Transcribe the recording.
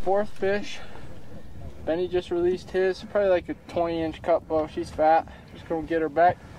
fourth fish. Benny just released his, probably like a 20-inch cut bow. She's fat. Just gonna get her back.